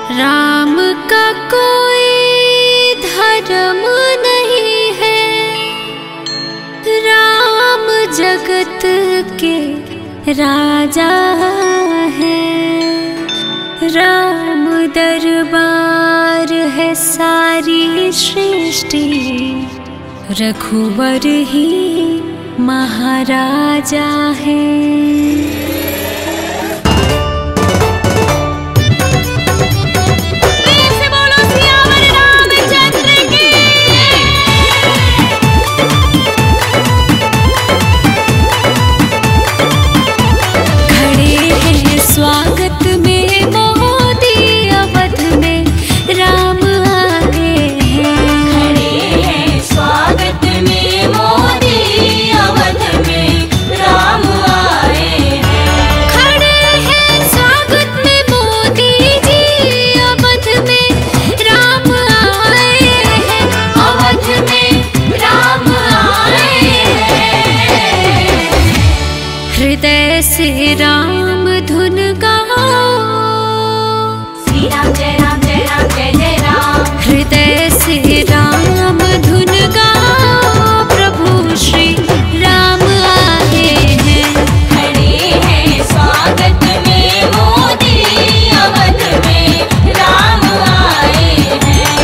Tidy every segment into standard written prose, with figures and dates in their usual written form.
राम का कोई धर्म नहीं है, राम जगत के राजा है। राम दरबार है सारी सृष्टि, रघुवर ही महाराजा है। स्वागत में मोदी अवध में राम आए हैं। खड़े हैं स्वागत में मोदी अवध में राम आए हैं। खड़े हैं स्वागत में मोदी जी अवध में राम आए हैं। अवध में राम आए हैं। हृदय से राम धुन गाओ, श्री राम जय राम जय राम जय जय राम। हृदय से राम धुन गाओ, प्रभु श्री राम आए हैं। खड़े हैं स्वागत में मोदी अवध में राम आए हैं।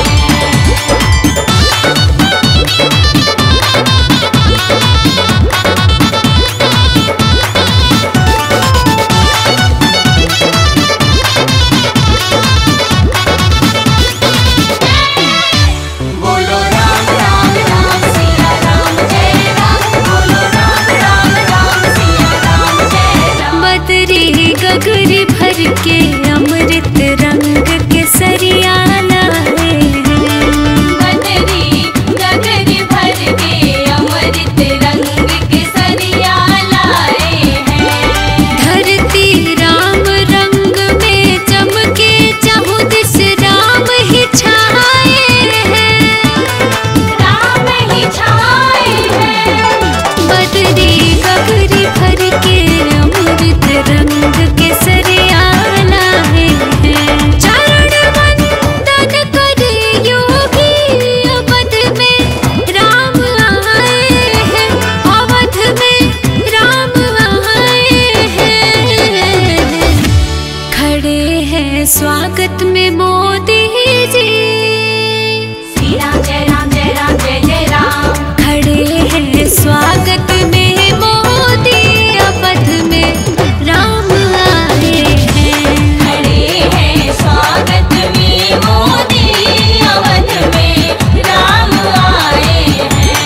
बोलो राम राम राम सिया राम जय राम। बोलो राम राम राम सिया राम जय राम। बदरी गगरी भर के अमृत रंग के सरिया लाए हैं। बदरी गगरी भर के अमृत रंग के सरिया लाए हैं। धरती राम रंग में चमके, चाहूं दिस राम ही छाए हैं। राम ही छाए हैं। बदरी गगरी भर के अमृत रंग के सरिया लाए हैं। चरण वंदन करे योगी अवध में राम आए हैं। अवध में राम आए हैं। खड़े हैं स्वागत में मोदी जी, श्री राम जय राम जय राम जय जय राम। खड़े हैं स्वागत में मोदी अवध में राम आए हैं। खड़े हैं स्वागत में मोदी अवध में राम आए हैं।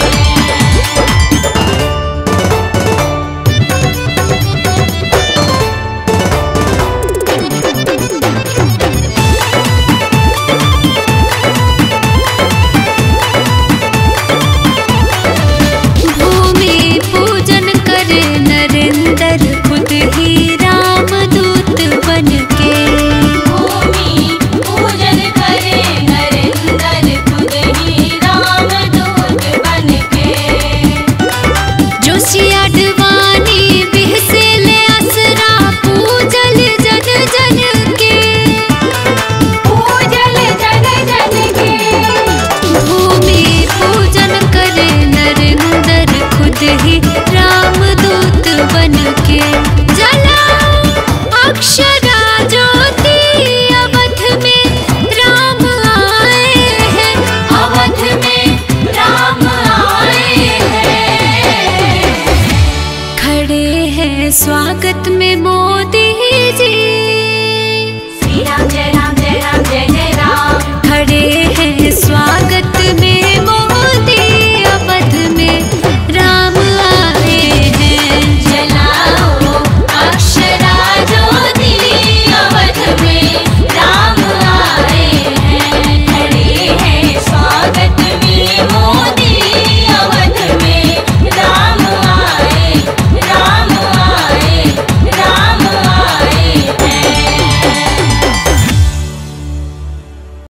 भूमि पूजन करे नरेंद्र खुद ही राम दूत बन के। भूमि पूजन करे नरेंद्र खुद ही राम दूत बन के। जोशिया डवानी बिहसे ले असरा, पूजल जन जन के। पूजल जन जन के। भूमि पूजन करे नरेंद्र खुद ही राम दूत बन के। जलाओ अक्षरा ज्योति अवध में राम आए हैं। अवध में राम आए हैं। खड़े हैं स्वागत में मोदी जी,